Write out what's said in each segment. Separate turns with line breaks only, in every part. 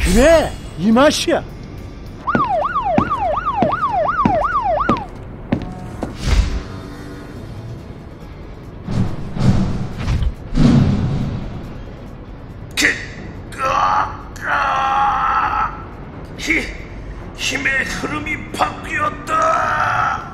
그래, 이 맛이야.
힘의 흐름이 바뀌었다.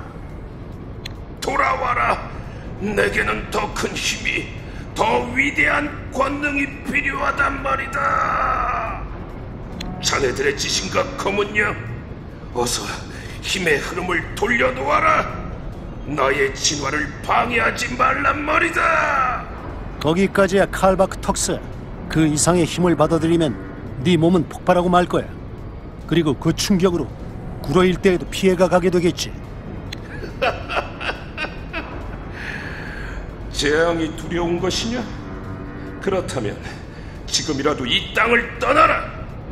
돌아와라. 내게는 더 큰 힘이, 더 위대한 권능이 필요하단 말이다. 자네들의 짓인가, 검은 양? 어서 힘의 흐름을 돌려놓아라. 나의 진화를 방해하지 말란 말이다.
거기까지야, 칼바크 턱스. 그 이상의 힘을 받아들이면 네 몸은 폭발하고 말 거야. 그리고 그 충격으로 구로 일대에도 피해가 가게 되겠지.
재앙이 두려운 것이냐? 그렇다면 지금이라도 이 땅을 떠나라.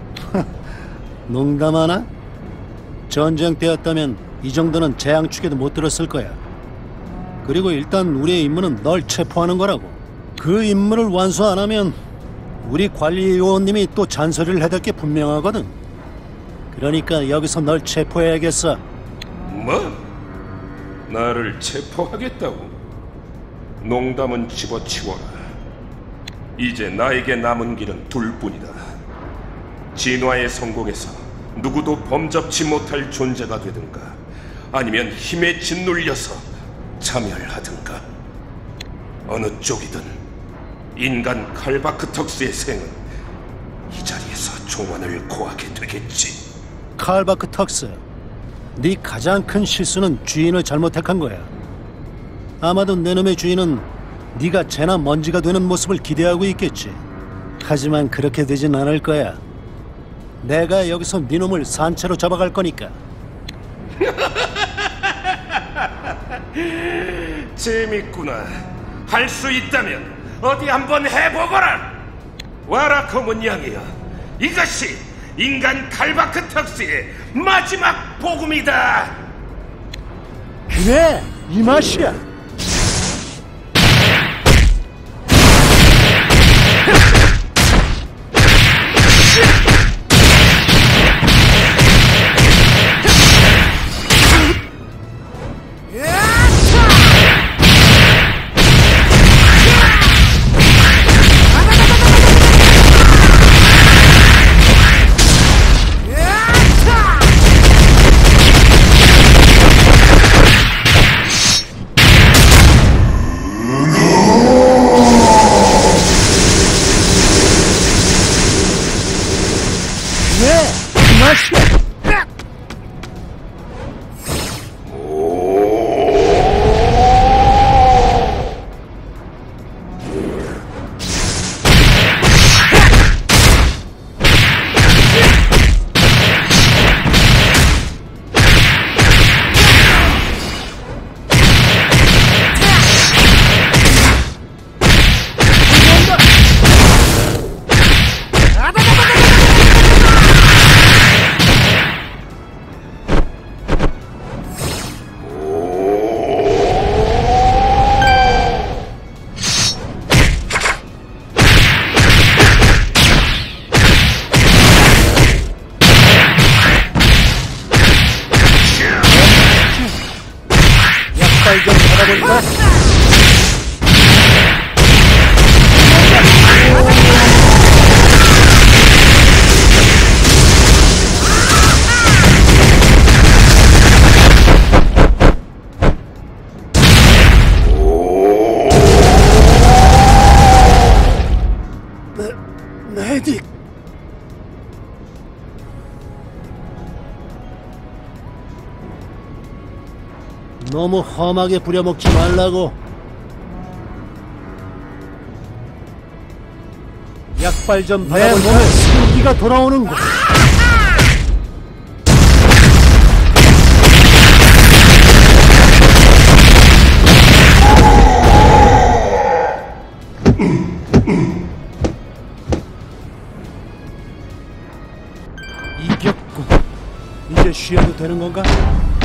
농담하나? 전쟁 때였다면 이 정도는 재앙 축에도 못 들었을 거야. 그리고 일단 우리의 임무는 널 체포하는 거라고. 그 임무를 완수 안 하면 우리 관리요원님이 또 잔소리를 해댈 게 분명하거든. 그러니까 여기서 널 체포해야겠어.
뭐? 나를 체포하겠다고? 농담은 집어치워라. 이제 나에게 남은 길은 둘뿐이다. 진화에 성공해서 누구도 범접지 못할 존재가 되든가, 아니면 힘에 짓눌려서 자멸하든가. 어느 쪽이든 인간 칼바크 턱스의 생은 이 자리에서 종언을 고하게 되겠지.
칼바크 턱스, 네 가장 큰 실수는 주인을 잘못 택한 거야. 아마도 내 놈의 주인은 네가 재나 먼지가 되는 모습을 기대하고 있겠지. 하지만 그렇게 되진 않을 거야. 내가 여기서 네 놈을 산채로 잡아갈 거니까.
재밌구나. 할 수 있다면 어디 한번 해보거라. 와라, 검은 양이여. 이것이 인간 칼바크 턱스의 마지막 복음이다.
그래, 이 맛이야. 약발 좀 받아볼까? 메딕. 너무 험하게 부려먹지 말라고. 약발 좀 받아볼까? 내 몸에 생기가 돌아오는군. 이겼군. 이제 쉬어도 되는 건가?